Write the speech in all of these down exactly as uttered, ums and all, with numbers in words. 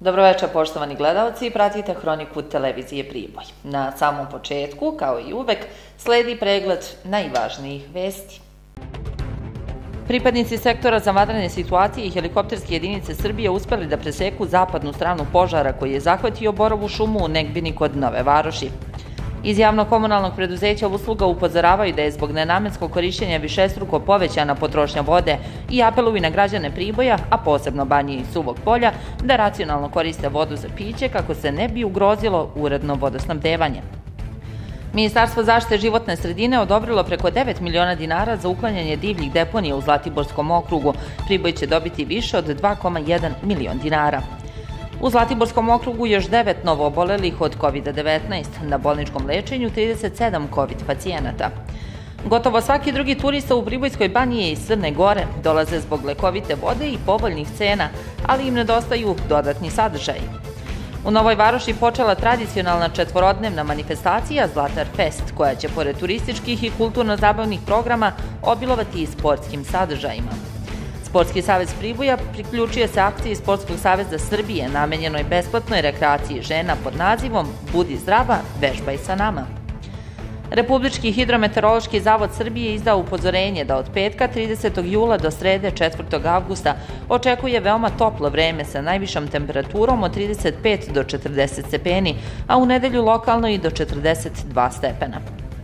Dobroveče, poštovani gledalci, pratite Hroniku televizije Priboj. Na samom početku, kao i uvek, sledi pregled najvažnijih vesti. Pripadnici sektora za vanredne situacije i helikopterske jedinice Srbije uspeli da preseku zapadnu stranu požara koji je zahvatio Borovu šumu u Negbini kod Nove Varoši. Iz javno-komunalnog preduzeća usluga upozoravaju da je zbog nenamenskog korišćenja višestruko povećana potrošnja vode i apeluju na građane Priboja, a posebno Banije i Suvog Polja, da racionalno koriste vodu za piće kako se ne bi ugrozilo uredno vodosnabdevanje. Ministarstvo zaštite životne sredine odobrilo preko devet miliona dinara za uklanjanje divljih deponija u Zlatiborskom okrugu. Priboj će dobiti više od dva zarez jedan milion dinara. U Zlatiborskom okrugu još devet novoobolelih od kovid devetnaest, na bolničkom lečenju trideset sedam kovid pacijenata. Gotovo svaki drugi turista u Pribojskoj banji je iz Crne Gore, dolaze zbog lekovite vode i povoljnih cena, ali im nedostaju dodatni sadržaji. U Novoj Varoši počela tradicionalna četvorodnevna manifestacija Zlatar Fest, koja će pored turističkih i kulturno-zabavnih programa obilovati i sportskim sadržajima. Sportski savez Priboja priključuje se akciji Sportskog saveza Srbije namenjenoj besplatnoj rekreaciji žena pod nazivom Budi zdrava, vežbaj sa nama. Republički hidrometeorološki zavod Srbije izdao upozorenje da od petka tridesetog jula do srede četvrtog avgusta očekuje veoma toplo vreme sa najvišom temperaturom od trideset pet do četrdeset stepeni, a u nedelju lokalno i do četrdeset dva stepena.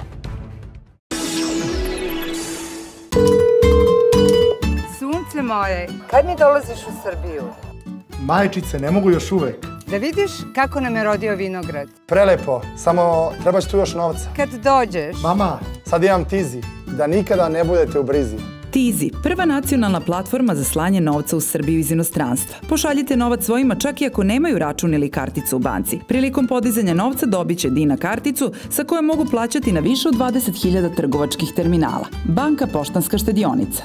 Sunce moje, kad mi dolaziš u Srbiju? Majčice, ne mogu još uvek. Da vidiš kako nam je rodio vinograd. Prelepo, samo trebaš tu još novca. Kad dođeš. Mama, sad imam Tizi, da nikada ne budete u brizi. Tizi, prva nacionalna platforma za slanje novca u Srbiju iz inostranstva. Pošaljite novac svojima čak i ako nemaju račun ili karticu u banci. Prilikom podizanja novca dobit će Dina karticu sa kojom mogu plaćati na više od dvadeset hiljada trgovačkih terminala. Banka Poštanska štedionica.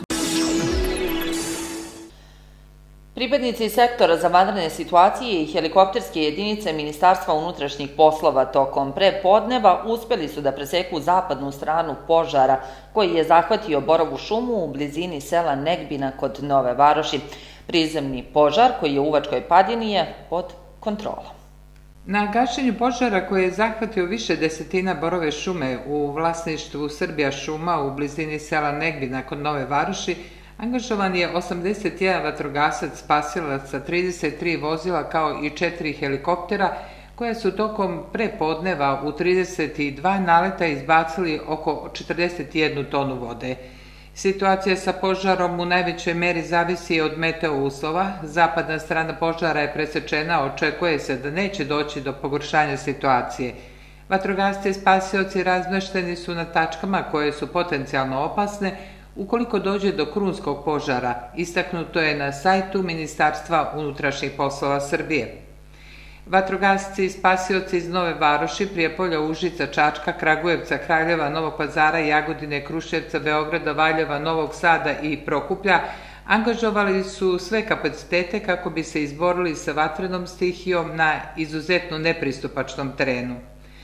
Pripadnici sektora za vanredne situacije i helikopterske jedinice Ministarstva unutrašnjih poslova tokom prepodneva uspeli su da preseku zapadnu stranu požara koji je zahvatio Borovu šumu u blizini sela Negbina kod Nove Varoši. Prizemni požar koji je u Uvačkoj padini je pod kontrolom. Na gašenju požara koji je zahvatio više desetina borove šume u vlasništvu Srbija šuma u blizini sela Negbina kod Nove Varoši angažovan je osamdeset jedan vatrogasac, spasilaca, trideset tri vozila kao i četiri helikoptera koja su tokom prepodneva u trideset dva naleta izbacili oko četrdeset jednu tonu vode. Situacija sa požarom u najvećoj meri zavisi od meteo uslova. Zapadna strana požara je presečena, očekuje se da neće doći do pogoršanja situacije. Vatrogasci i spasioci razmešteni su na tačkama koje su potencijalno opasne ukoliko dođe do krunskog požara, istaknuto je na sajtu Ministarstva unutrašnjih poslova Srbije. Vatrogasci i spasioci iz Nove Varoši, Prijepolja, Užica, Čačka, Kragujevca, Kraljeva, Novog Pazara, Jagodine, Kruševca, Beograda, Valjeva, Novog Sada i Prokuplja angažovali su sve kapacitete kako bi se izborili sa vatrenom stihijom na izuzetno nepristupačnom terenu.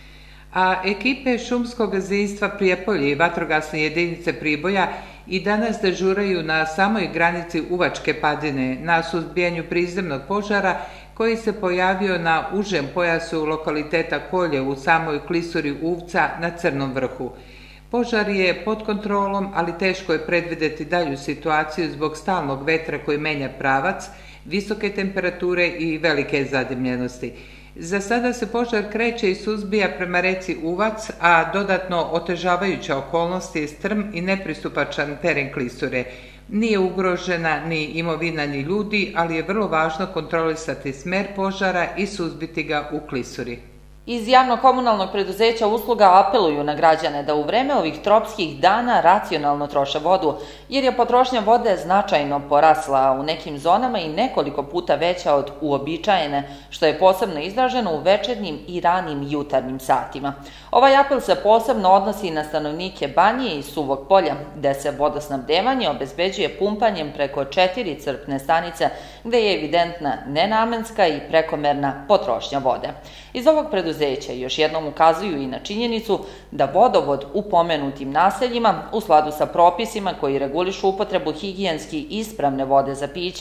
A ekipe šumskog gazdinstva Prijepolje i vatrogasne jedinice Priboja i danas dežuraju na samoj granici Uvačke padine na suzbijanju prizemnog požara koji se pojavio na užem pojasu lokaliteta Kolje u samoj klisuri Uvca na Crnom vrhu. Požar je pod kontrolom, ali teško je predvideti dalju situaciju zbog stalnog vetra koji menja pravac, visoke temperature i velike zadimljenosti. Za sada se požar kreće i suzbija prema reci Uvac, a dodatno otežavajuća okolnost je strm i nepristupačan teren klisure. Nije ugrožena ni imovina ni ljudi, ali je vrlo važno kontrolisati smer požara i suzbiti ga u klisuri. Iz javno-komunalnog preduzeća usluga apeluju na građane da u vreme ovih tropskih dana racionalno troše vodu, jer je potrošnja vode značajno porasla, a u nekim zonama i nekoliko puta veća od uobičajene, što je posebno izraženo u večernjim i ranim jutarnjim satima. Ovaj apel se posebno odnosi na stanovnike Banije i Suvog Polja, gde se vodosnabdevanje obezbeđuje pumpanjem preko četiri crpne stanice, gde je evidentna nenamenska i prekomerna potrošnja vode. Iz ovog preduzeća još jednom ukazuju i na činjenicu da vodovod u pomenutim naseljima, u skladu sa propisima koji regulišu upotrebu higijenski ispravne vode za piće,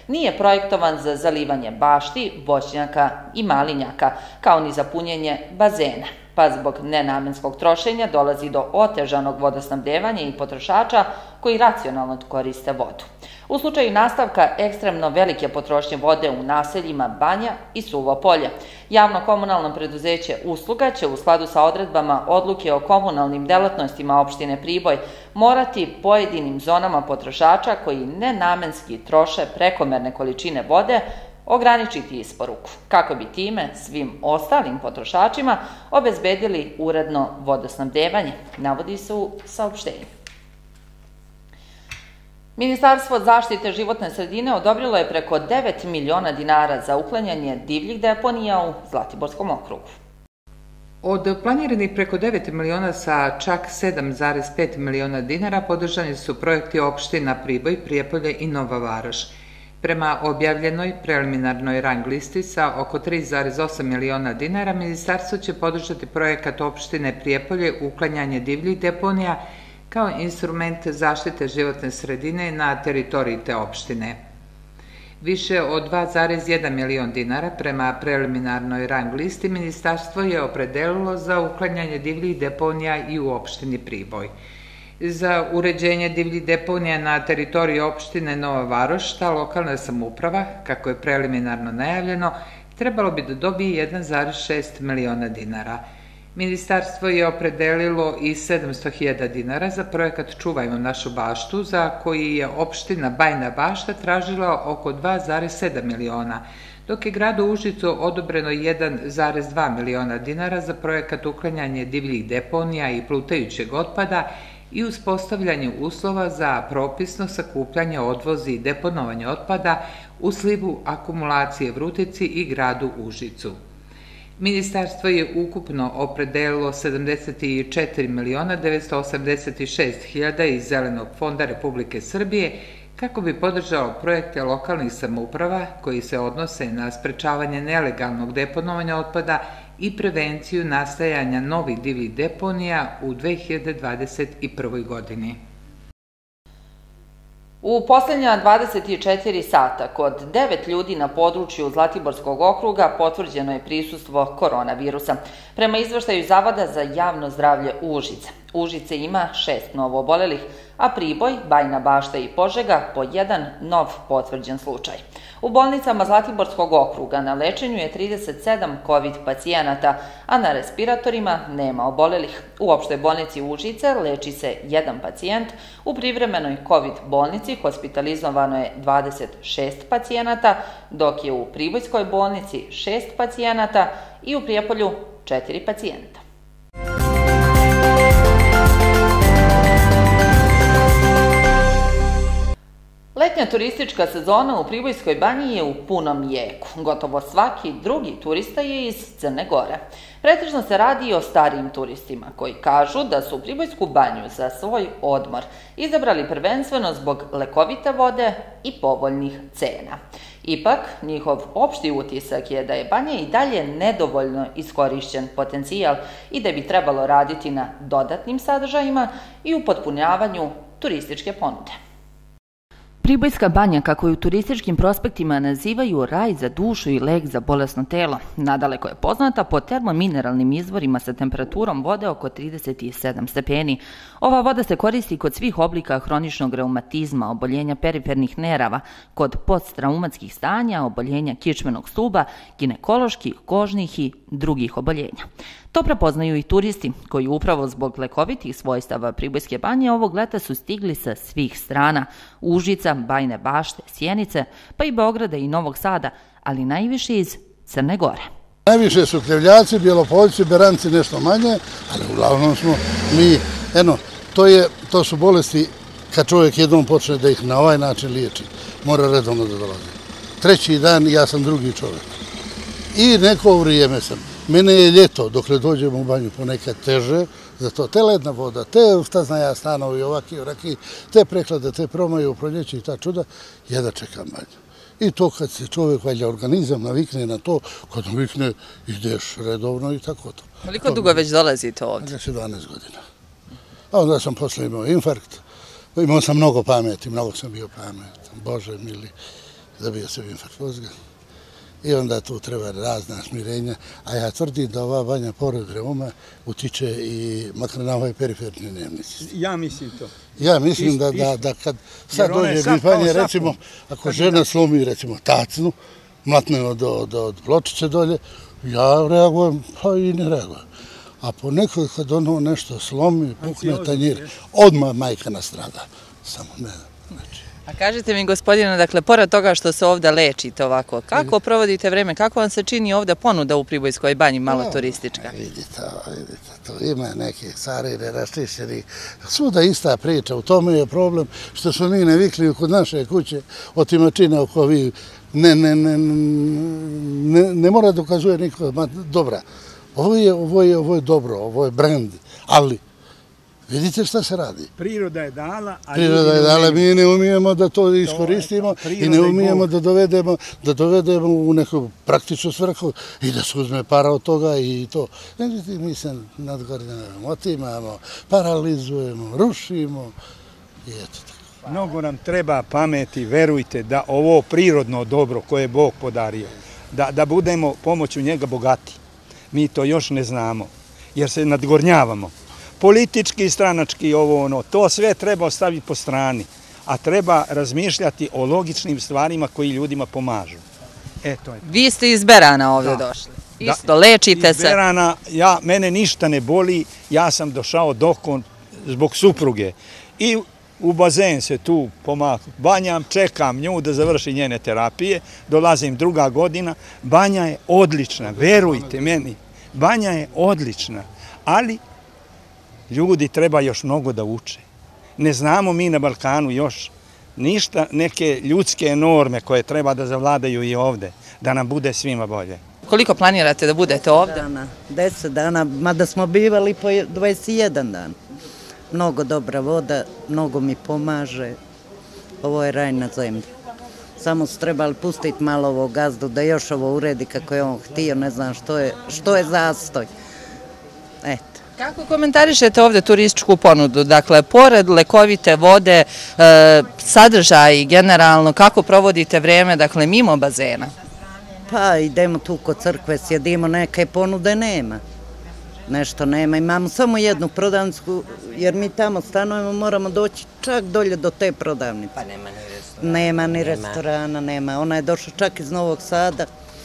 nije projektovan za zalivanje bašti, voćnjaka i malinjaka, kao ni za punjenje bazena, pa zbog nenamenskog trošenja dolazi do otežanog vodosnabdevanja i potrošača koji racionalno koriste vodu. U slučaju nastavka ekstremno velike potrošnje vode u naseljima Banja i Suvo polje, javno komunalno preduzeće Usluga će u skladu sa odredbama odluke o komunalnim delatnostima opštine Priboj morati pojedinim zonama potrošača koji nenamenski troše prekomerne količine vode ograničiti isporuku, kako bi time svim ostalim potrošačima obezbedili uredno vodosnabdevanje, navodi se u saopštenju. Ministarstvo zaštite životne sredine odobrilo je preko devet miliona dinara za uklanjanje divljih deponija u Zlatiborskom okrugu. Od planiranih preko devet miliona sa čak sedam zarez pet miliona dinara podržani su projekti opština Priboj, Prijepolje i Nova Varoš. Prema objavljenoj preliminarnoj rang listi sa oko tri zarez osam miliona dinara, ministarstvo će podržati projekat opštine Prijepolje uklanjanje divljih deponija kao instrument zaštite životne sredine na teritoriji te opštine. Više od dva zarez jedan milion dinara prema preliminarnoj rang listi ministarstvo je opredelilo za uklanjanje divljih deponija i u opštini Priboj. Za uređenje divljih deponija na teritoriji opštine Nova Varoš, ta lokalna samouprava, kako je preliminarno najavljeno, trebalo bi da dobije jedan zarez šest miliona dinara. Ministarstvo je opredelilo i sedamsto hiljada dinara za projekat Čuvajmo našu baštu, za koji je opština Bajina Bašta tražila oko dva zarez sedam miliona, dok je gradu Užicu odobreno jedan zarez dva miliona dinara za projekat uklanjanje divljih deponija i plutajućeg otpada i uspostavljanje uslova za propisno sakupljanje, odvoz i deponovanje otpada u slivu akumulacije Vrutici i gradu Užicu. Ministarstvo je ukupno opredelilo sedamdeset četiri miliona devetsto osamdeset šest hiljada iz Zelenog fonda Republike Srbije kako bi podržao projekte lokalnih samouprava koji se odnose na sprečavanje nelegalnog deponovanja otpada i prevenciju nastajanja novih divljih deponija u dve hiljade dvadeset prvoj. godini. U posljednja dvadeset četiri sata kod devet ljudi na području Zlatiborskog okruga potvrđeno je prisustvo koronavirusa. Prema izveštaju Zavoda za javno zdravlje Užice, Užice ima šest novoobolelih, a Priboj, Bajina Bašta i Požega po jedan nov potvrđen slučaj. U bolnicama Zlatiborskog okruga na lečenju je trideset sedam kovid pacijenata, a na respiratorima nema obolelih. U opštoj bolnici Užice leči se jedan pacijent, u privremenoj kovid bolnici hospitalizovano je dvadeset šest pacijenata, dok je u Pribojskoj bolnici šest pacijenata i u Prijepolju četiri pacijenta. Letnja turistička sezona u Pribojskoj banji je u punom jeku. Gotovo svaki drugi turista je iz Crne Gore. Pretežno se radi o starijim turistima koji kažu da su Pribojsku banju za svoj odmor izabrali prvenstveno zbog lekovite vode i povoljnih cena. Ipak, njihov opšti utisak je da je banja i dalje nedovoljno iskorišćen potencijal i da bi trebalo raditi na dodatnim sadržajima i upotpunjavanju turističke ponude. Pribojska banja, kako je u turističkim prospektima nazivaju raj za dušu i lek za bolesno telo, nadaleko je poznata po termomineralnim izvorima sa temperaturom vode oko trideset sedam stepeni. Ova voda se koristi kod svih oblika hroničnog reumatizma, oboljenja perifernih nerava, kod posttraumatskih stanja, oboljenja kičmenog stuba, ginekoloških, kožnih i drugih oboljenja. To prepoznaju i turisti, koji upravo zbog lekovitih svojstava Pribojske banje ovog leta su stigli sa svih strana, Užica, Bajine Bašte, Sjenice, pa i Beograda i Novog Sada, ali najviše iz Crne Gore. Najviše su Krevljaci, Bjelopoljci, Beranci nešto manje, ali uglavnom smo mi, eno, to, je, to su bolesti kad čovjek jednom počne da ih na ovaj način liječi, mora redovno da dolazi. Treći dan ja sam drugi čovjek. I neko vrijeme sam. Mene je ljeto, dokle dođemo u banju, ponekad teže, zato te ledna voda, te, šta zna ja, stanovi ovaki, oraki, te preklade, te promaje u proljeći i ta čuda, ja da čekam banju. I to kad se čovjek, valjda, organizam navikne na to, kad navikne, ideš redovno i tako to. Koliko dugo već dolazite ovdje? Već je dvanaest godina. A onda sam posle imao infarkt, imao sam mnogo pameti, mnogo sam bio pametan, Bože mili. zabio se infarkt mozga. I onda tu treba razna smirenja, a ja tvrdim da ova banja pored reuma utiče i makar na ovaj periferni nervni sistem. Ja mislim to. Ja mislim da, da, da kad sad dođe bifanje, recimo, ako žena slomi, recimo, tacnu, mlatne od, od, od pločice dolje, ja reagujem, pa i ne reagujem. A ponekad kad ono nešto slomi, pukne tanjir, odmah majka nastrada. Samo ne, znači. A kažite mi, gospodine, dakle, pored toga što se ovdje lečite ovako, kako provodite vreme, kako vam se čini ovdje ponuda u Pribojskoj banji, malo turistička? Vidite, vidite, to ima nekih stvari neraštišćenih. Svuda ista priča, u tome je problem što smo mi navikli kod naše kuće otimačine oko vi, ne, ne, ne, ne, ne mora dokazuje niko, ma dobra. Ovo je, ovo je, ovo je dobro, ovo je brand, ali vidite šta se radi. Priroda je dala, a Priroda je dala, mi ne umijemo da to iskoristimo i ne umijemo da dovedemo, da dovedemo u neku praktičnu svrhu i da se uzme para od toga i to. Međutim, mi se nadgornjavamo, otimamo, paralizujemo, rušimo i eto tako. Mnogo nam treba pameti, verujte da ovo prirodno dobro koje je Bog podario, da, da budemo pomoću njega bogati. Mi to još ne znamo, jer se nadgornjavamo. Politički i stranački ovo ono, to sve treba ostaviti po strani, a treba razmišljati o logičnim stvarima koji ljudima pomažu. Eto je. Vi ste iz Berana ovdje došli. Isto, lečite se. Iz Berana, ja, mene ništa ne boli, ja sam došao dokon zbog supruge. I u bazen se tu pomakam, banjam, čekam nju da završi njene terapije, dolazim druga godina, banja je odlična, verujte meni, banja je odlična, ali ljudi treba još mnogo da uče. Ne znamo mi na Balkanu još ništa, neke ljudske norme koje treba da zavladaju i ovde, da nam bude svima bolje. Koliko planirate da budete ovdje? Deset dana, mada smo bivali po dvadeset jedan dan. Mnogo dobra voda, mnogo mi pomaže. Ovo je raj na zemlji. Samo su trebali pustiti malo ovo gazdu da još ovo uredi kako je on htio, ne znam što je, što je zastoj. Eto. Kako komentarišete ovdje turističku ponudu? Dakle, pored lekovite vode, e, sadržaj generalno, kako provodite vreme, dakle, mimo bazena? Pa idemo tu kod crkve, sjedimo, neke ponude nema. Nešto nema, imamo samo jednu prodavnicu, jer mi tamo stanujemo, moramo doći čak dolje do te prodavnice. Pa nema ni restorana. Nema ni restorana, nema. Ona je došla čak iz Novog Sada,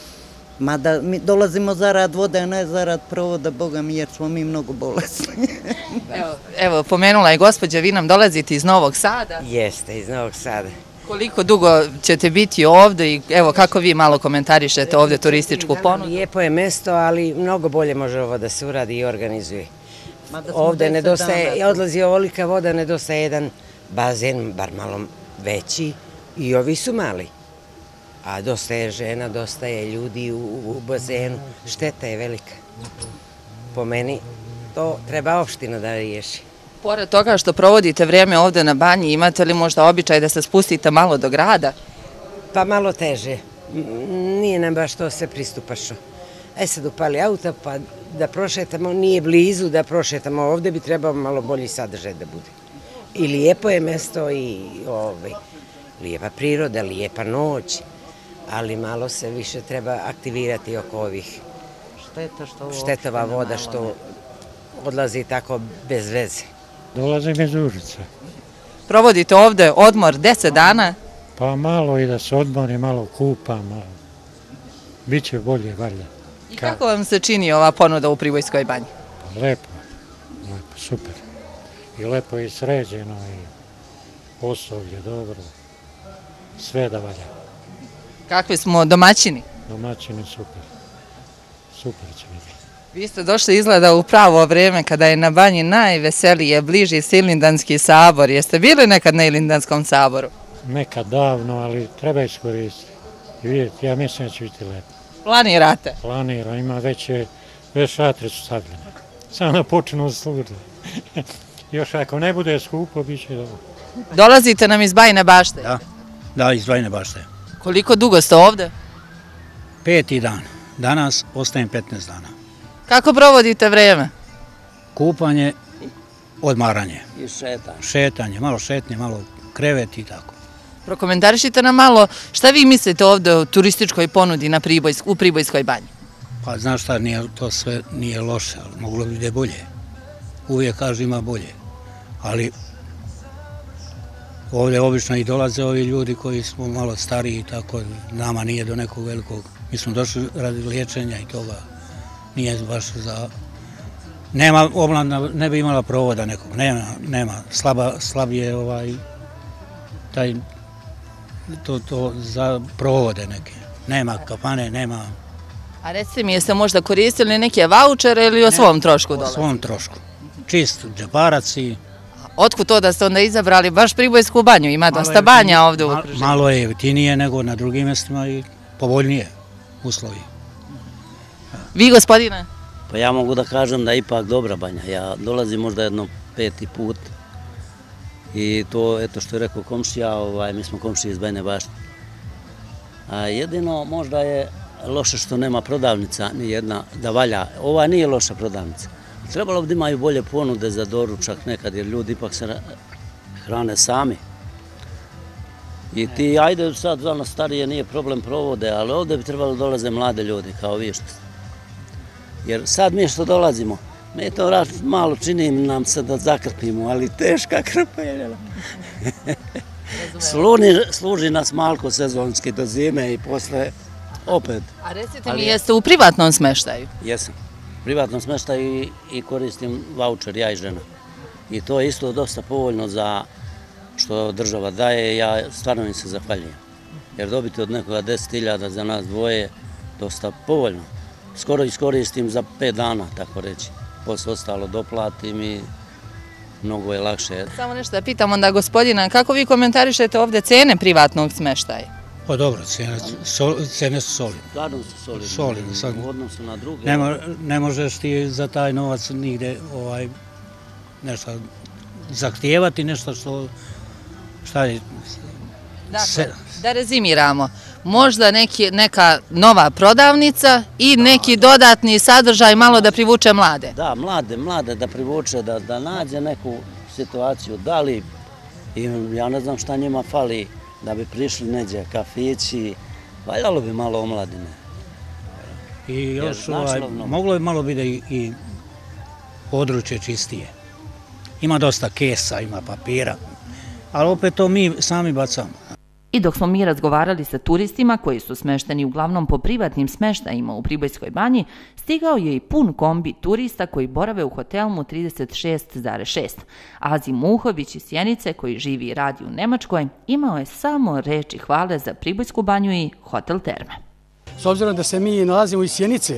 mada mi dolazimo zarad vode, a ne zarad provoda, Boga mi, jer smo mi mnogo bolesni. Evo, evo, pomenula je gospođa, vi nam dolazite iz Novog Sada. Jeste, iz Novog Sada. Koliko dugo ćete biti ovdje i evo kako vi malo komentarišete ovdje turističku ponudu? Lijepo je mesto, ali mnogo bolje može ovo da se uradi i organizuje. Ovdje nedostaje, odlazi ovolika voda, nedostaje jedan bazen, bar malo veći, i ovi su mali. A dosta je žena, dosta je ljudi u, u bazenu, šteta je velika. Po meni to treba opština da riješi. Pored toga što provodite vrijeme ovdje na banji, imate li možda običaj da se spustite malo do grada? Pa malo teže. Nije nam baš to sve pristupačno. E sad upali auta pa da prošetamo, nije blizu da prošetamo ovdje, bi trebao malo bolji sadržaj da bude. I lijepo je mesto i ovaj, lijepa priroda, lijepa noć, ali malo se više treba aktivirati oko ovih štetova voda što odlazi tako bez veze. Dolazim iz Užica. Provodite ovdje odmor deset dana? Pa malo i da se odmori, malo kupam, biće bolje, valjda. I kako vam se čini ova ponuda u Pribojskoj banji? Pa lepo, lepo, super. I lepo je sređeno i osoblje dobro, sve da valja. Kakvi smo domaćini? Domaćini super, super će biti. Vi ste došli izgleda u pravo vrijeme kada je na banji najveselije, bliži Silindanski sabor. Jeste bili nekad na Ilindanskom saboru? Nekad davno, ali treba iskoristiti. I vidjeti, ja mislim da će biti lepo. Planirate? Planiram, ima već, već šatre su stavljene. Samo da počnu služiti. Još ako ne bude skupo, bit će dobro. Dolazite nam iz Bajine Bašte? Da, da, iz Bajine Bašte. Koliko dugo ste ovdje? Peti dan. Danas ostajem petnaest dana. Kako provodite vrijeme? Kupanje, odmaranje. I šetanje. Šetanje, malo šetnje, malo krevet i tako. Prokomentarišite nam malo šta vi mislite ovde o turističkoj ponudi na Pribojsk, u Pribojskoj banji? Pa znaš šta, nije, to sve nije loše, ali moglo bi da je bolje. Uvijek kaže ima bolje. Ali ovdje obično i dolaze ovi ljudi koji smo malo stariji i tako, nama nije do nekog velikog. Mi smo došli radi liječenja i toga. Nije baš za... Nema omladna, ne bi imala provoda nekog, nema, nema. Slaba, slab je ovaj, taj, to, to za provode neke. Nema kafane, nema... A recite mi, jeste možda koristili neke vaučere ili o svom trošku dolazi? O svom trošku. Čist džeparac i... Otkud to da ste onda izabrali baš Pribojsku banju? Ima dosta banja ovdje u okruženju. Malo je jeftinije nego na drugim mjestima i povoljnije uslovi. Vi, gospodine? Pa ja mogu da kažem da je ipak dobra banja. Ja dolazim možda jedno peti put i to, eto što je rekao komšija, ovaj, mi smo komšiji iz Bajine Bašte. A jedino možda je loše što nema prodavnica, ni jedna da valja. Ova nije loša prodavnica. Trebalo bi da imaju bolje ponude za doručak nekad, jer ljudi ipak se hrane sami. I ti, ajde sad za nas starije nije problem provode, ali ovdje bi trebalo dolaze mlade ljudi, kao vi što ste. Jer sad mi što dolazimo, mi to malo čini nam se da zakrpimo, ali teška krpa je. Služi nas malko sezonski do zime i posle opet. A recite mi, jeste u privatnom smeštaju? Jesam. U privatnom smeštaju i koristim vaučer, ja i žena. I to je isto dosta povoljno za što država daje, ja stvarno im se zahvaljujem. Jer dobiti od nekoga deset hiljada za nas dvoje, dosta povoljno. Skoro iskoristim za pet dana, tako reći. Posle ostalo doplatim i mnogo je lakše. Samo nešto da pitam onda gospodina, kako vi komentarišete ovdje cene privatnog smeštaja? Pa dobro, cene su solidne. Stvarno su solidne. Solidne. U odnosu na druge. Ne možeš ti za taj novac nigde nešto zahtijevati, nešto što... Šta je... Dakle, da rezimiramo. Možda neka nova prodavnica i neki dodatni sadržaj malo da privuče mlade. Da, mlade, mlade da privuče, da nađe neku situaciju. Da li, ja ne znam šta njima fali, da bi prišli neđe kafići, valjalo bi malo omladine. I još, moglo bi malo biti i područje čistije. Ima dosta kesa, ima papira, ali opet to mi sami bacamo. I dok smo mi razgovarali sa turistima koji su smešteni uglavnom po privatnim smeštajima u Pribojskoj banji, stigao je i pun kombi turista koji borave u hotelmu trideset šest zarez šest. Azim Muhović iz Sjenice, koji živi i radi u Nemačkoj, imao je samo reči hvale za Pribojsku banju i hotel Terme. S obzirom da se mi nalazimo iz Sjenice,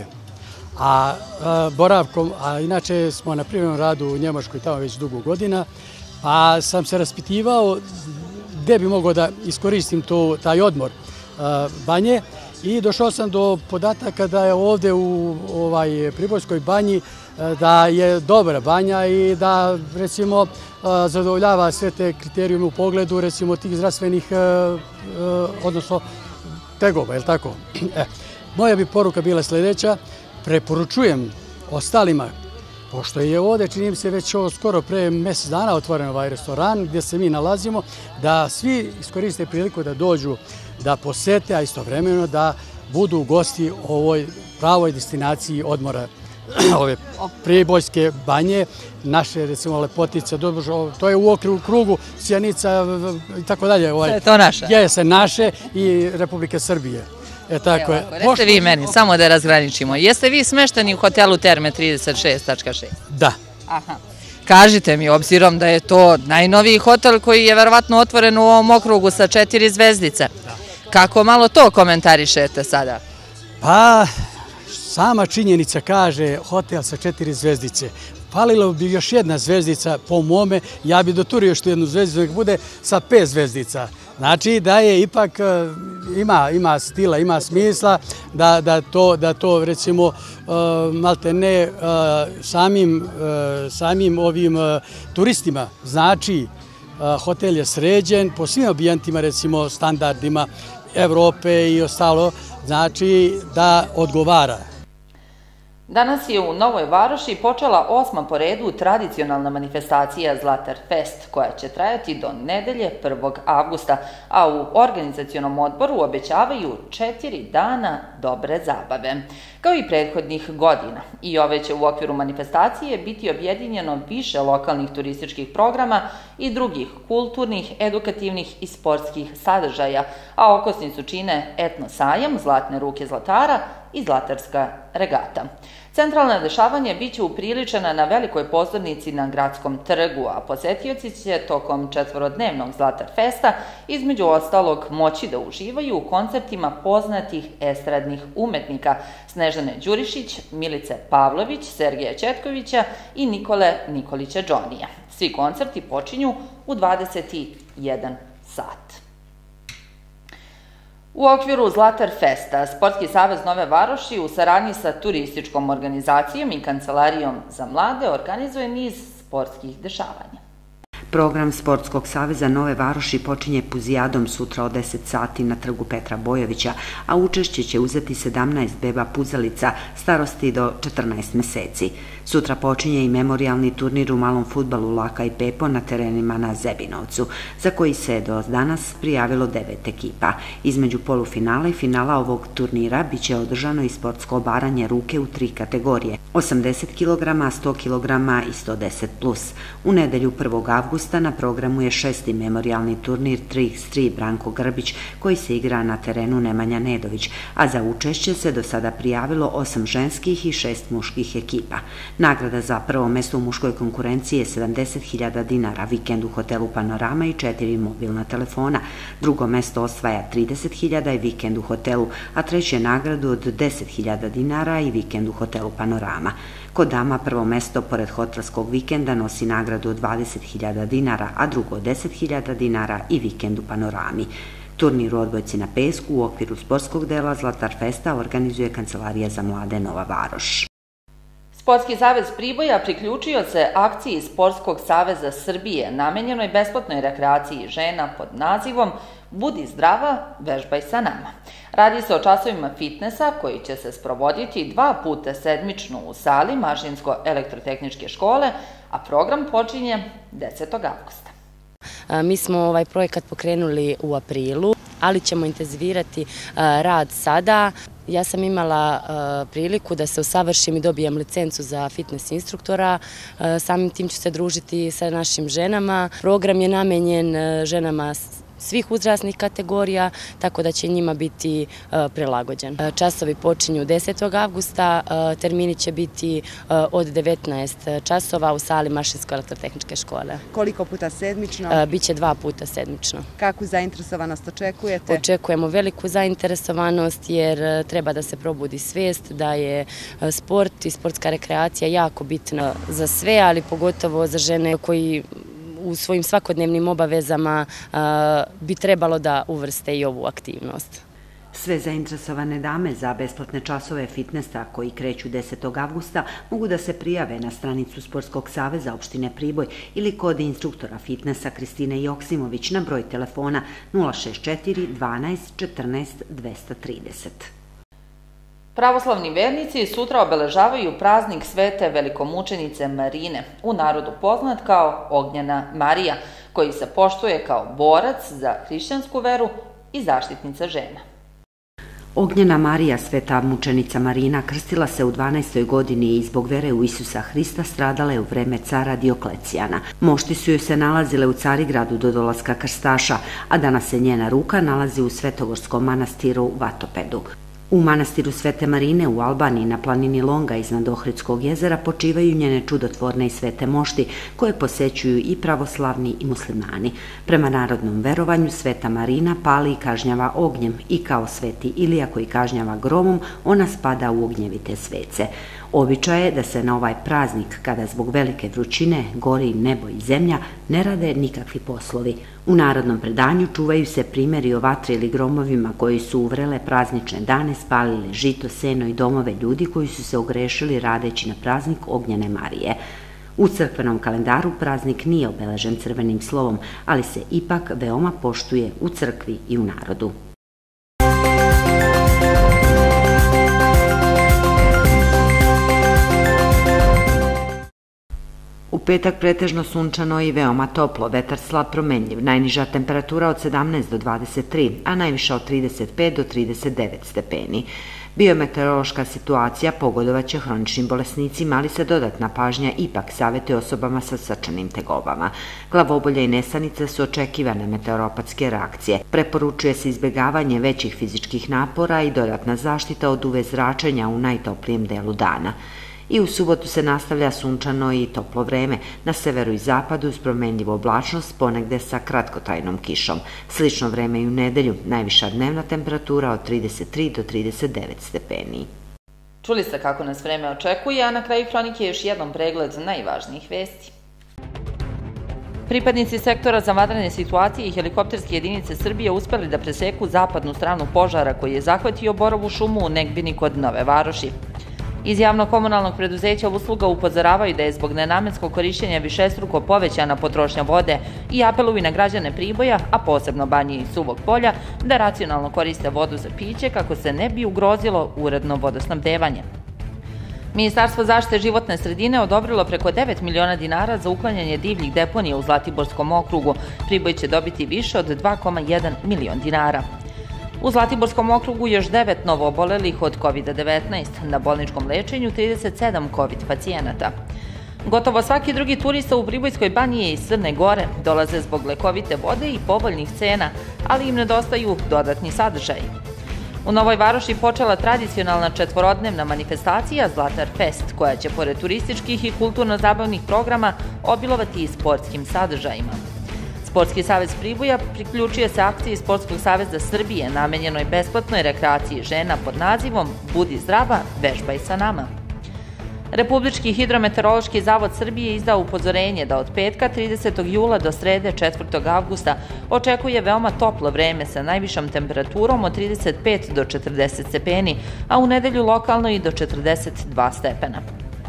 a boravkom, a inače smo na privremenom radu u Njemačkoj tamo već dugo godina, pa sam se raspitivao gde bi mogao da iskoristim taj odmor banje i došao sam do podataka da je ovde u Pribojskoj banji da je dobra banja i da recimo zadovoljava sve te kriterijume u pogledu recimo tih zdravstvenih, odnosno tegoba, je li tako? Moja bi poruka bila sljedeća, preporučujem ostalima, pošto je ovdje, čini mi se, već skoro pre mjesec dana otvoren ovaj restoran gdje se mi nalazimo, da svi iskoriste priliku da dođu, da posete, a istovremeno da budu gosti u ovoj pravoj destinaciji odmora ove Pribojske banje, naše, recimo, lepotice, to je u okru krugu Sjenica i tako dalje. Je to naše? Jeste, naše i Republike Srbije. E tako je. Recite vi meni, samo da razgraničimo. Jeste vi smešteni u hotelu Terme trideset šest zarez šest? Da. Aha. Kažite mi, obzirom da je to najnoviji hotel koji je verovatno otvoren u ovom okrugu sa četiri zvezdice, kako malo to komentarišete sada? Pa, sama činjenica kaže hotel sa četiri zvezdice. Falilo bi još jedna zvezdica po mome, ja bi doturio što jednu zvezdicu, nek bude sa pet zvezdica. Znači da je ipak, ima stila, ima smisla da to recimo malte ne samim ovim turistima znači hotel je sređen po svim ambijentima, recimo standardima Evrope i ostalo, znači da odgovara. Danas je u Novoj Varoši počela osma po redu tradicionalna manifestacija Zlatar Fest, koja će trajati do nedelje prvog avgusta, a u organizacionom odboru obećavaju četiri dana dobre zabave. Kao i prethodnih godina, i ove će u okviru manifestacije biti objedinjeno više lokalnih turističkih programa i drugih kulturnih, edukativnih i sportskih sadržaja, a okosnicu čine etno sajam, zlatne ruke zlatara i zlatarska regata. Centralna dešavanja biće upriličena na velikoj pozornici na Gradskom trgu, a posetioci će tokom četvorodnevnog Zlatar Festa između ostalog moći da uživaju u koncertima poznatih estradnih umetnika Snežane Đurišić, Milice Pavlović, Sergeja Ćetkovića i Nikole Nikolića Džonija. Svi koncerti počinju u dvadeset jedan sat. U okviru Zlatar Festa, Sportski savez Nove Varoši u saradnji sa turističkom organizacijom i Kancelarijom za mlade organizuje niz sportskih dešavanja. Program Sportskog saveza Nove Varoši počinje puzijadom sutra od deset sati na trgu Petra Bojovića, a učešće će uzeti sedamnaest beba puzalica starosti do četrnaest meseci. Sutra počinje i memorijalni turnir u malom fudbalu Laka i Pepo na terenima na Zebinovcu, za koji se do danas prijavilo devet ekipa. Između polufinala i finala ovog turnira biće održano i sportsko obaranje ruke u tri kategorije, osamdeset kilograma, sto kilograma i sto deset plus. U nedelju prvog avgusta na programu je šesti memorijalni turnir tri iks tri Branko Grbić, koji se igra na terenu Nemanja Nedović, a za učešće se do sada prijavilo osam ženskih i šest muških ekipa. Nagrada za prvo mesto u muškoj konkurenciji je sedamdeset hiljada dinara, vikend u hotelu Panorama i četiri mobilna telefona. Drugo mesto osvaja trideset hiljada i vikend u hotelu, a treće nagradu od deset hiljada dinara i vikend u hotelu Panorama. Kod dama prvo mesto pored hotelskog vikenda nosi nagradu od dvadeset hiljada dinara, a drugo deset hiljada dinara i vikend u Panorami. Turnir u odbojci na pesku u okviru sportskog dela Zlatar Festa organizuje Kancelarija za mlade Nova Varoš. Sportski savez Priboja priključio se akciji Sportskog saveza Srbije namenjenoj besplatnoj rekreaciji žena pod nazivom Budi zdrava, vežbaj sa nama. Radi se o časovima fitnesa koji će se sprovoditi dva puta sedmično u sali Mašinsko-elektrotehničke škole, a program počinje desetog avgusta. Mi smo ovaj projekat pokrenuli u aprilu, ali ćemo intenzivirati rad sada. Ja sam imala priliku da se usavršim i dobijem licencu za fitness instruktora. Samim tim ću se družiti sa našim ženama. Program je namenjen ženama svih uzrasnih kategorija, tako da će njima biti prilagođen. Časovi počinju desetog avgusta, termini će biti od devetnaest časova u sali Mašinsko-elektrotehničke škole. Koliko puta sedmično? Biće dva puta sedmično. Kakvu zainteresovanost očekujete? Očekujemo veliku zainteresovanost jer treba da se probudi svest da je sport i sportska rekreacija jako bitna za sve, ali pogotovo za žene koji u svojim svakodnevnim obavezama bi trebalo da uvrste i ovu aktivnost. Sve zainteresovane dame za besplatne časove fitnesa koji kreću desetog avgusta mogu da se prijave na stranicu Sportskog saveza opštine Priboj ili kod instruktora fitnesa Kristine Joksimović na broj telefona nula šest četiri dvanaest četrnaest dvesta trideset. Pravoslavni vernici sutra obeležavaju praznik Svete velikomučenice Marine, u narodu poznat kao Ognjena Marija, koji se poštuje kao borac za hrišćansku veru i zaštitnica žena. Ognjena Marija, sveta mučenica Marina, krstila se u dvanaestoj godini i zbog vere u Isusa Hrista stradala je u vreme cara Dioklecijana. Mošti su joj se nalazile u Carigradu do dolaska krstaša, a danas se njena ruka nalazi u Svetogorskom manastiru Vatopedu. U manastiru Svete Marine u Albaniji na planini Longa iznad Ohridskog jezera počivaju njene čudotvorne i svete mošti koje posećuju i pravoslavni i muslimani. Prema narodnom verovanju Sveta Marina pali i kažnjava ognjem i kao sveti Ilija koji kažnjava gromom ona spada u ognjevite svece. Običaj je da se na ovaj praznik, kada zbog velike vrućine gori nebo i zemlja, ne rade nikakvi poslovi. U narodnom predanju čuvaju se primjeri o vatri ili gromovima koji su u vrele praznične dane spalili žito, seno i domove ljudi koji su se ogrešili radeći na praznik Ognjene Marije. U crkvenom kalendaru praznik nije obeležen crvenim slovom, ali se ipak veoma poštuje u crkvi i u narodu. petak pretežno sunčano i veoma toplo, vetar slab promenljiv, najniža temperatura od sedamnaest do dvadeset tri, a najviša od trideset pet do trideset devet stepeni. Biometeorološka situacija pogodovaće hroničnim bolesnicima, ali se dodatna pažnja ipak savjetuje osobama sa srčanim tegobama. Glavobolja i nesanice su očekivane meteoropatske reakcije. Preporučuje se izbjegavanje većih fizičkih napora i dodatna zaštita od U V zračenja u najtoplijem delu dana. I u subotu se nastavlja sunčano i toplo vreme, na severu i zapadu uz promenljivu oblačnost, ponegde sa kratkotrajnom kišom. Slično vreme i u nedelju, najviša dnevna temperatura od trideset tri do trideset devet stepeni. Čuli ste kako nas vreme očekuje, a na kraju hronike još jednom pregled najvažnijih vesti. Pripadnici sektora za vanredne situacije i helikopterske jedinice Srbije uspeli da preseku zapadnu stranu požara koji je zahvatio Borovu šumu u Negbini kod Nove Varoši. Iz javno-komunalnog preduzeća usluga upozoravaju da je zbog nenamenskog korišćenja višestruko povećana potrošnja vode i apeluju na građane Priboja, a posebno Banije i Suvog polja, da racionalno koriste vodu za piće kako se ne bi ugrozilo uredno vodosnabdevanje. Ministarstvo zaštite životne sredine odobrilo preko devet miliona dinara za uklanjanje divljih deponija u Zlatiborskom okrugu. Priboj će dobiti više od dva zarez jedan milion dinara. U Zlatiborskom okrugu još devet novoobolelih od kovid devetnaest, na bolničkom lečenju trideset sedam kovid pacijenata. Gotovo svaki drugi turista u Pribojskoj banji je iz Crne Gore, dolaze zbog lekovite vode i povoljnih cena, ali im nedostaju dodatni sadržaji. U Novoj Varoši počela tradicionalna četvorodnevna manifestacija Zlatar Fest, koja će pored turističkih i kulturno-zabavnih programa obilovati i sportskim sadržajima. Sportski savez Priboja priključio se akciji Sportskog saveza Srbije namenjenoj besplatnoj rekreaciji žena pod nazivom Budi zdrava, vežbaj sa nama. Republički hidrometeorološki zavod Srbije izdao upozorenje da od petka tridesetog jula do srede četvrtog avgusta očekuje veoma toplo vreme sa najvišom temperaturom od trideset pet do četrdeset stepeni, a u nedelju lokalno i do četrdeset dva stepena.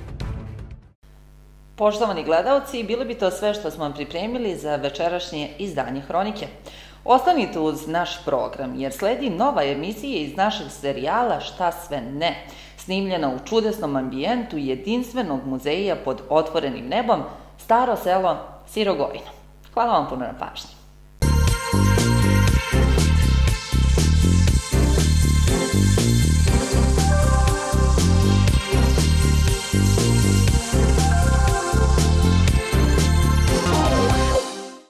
Poštovani gledalci, bilo bi to sve što smo vam pripremili za večerašnje izdanje Hronike. Ostanite uz naš program, jer sledi nova emisija iz našeg serijala Šta sve ne, snimljena u čudesnom ambijentu jedinstvenog muzeja pod otvorenim nebom, Staro selo Sirogojno. Hvala vam puno na pažnji.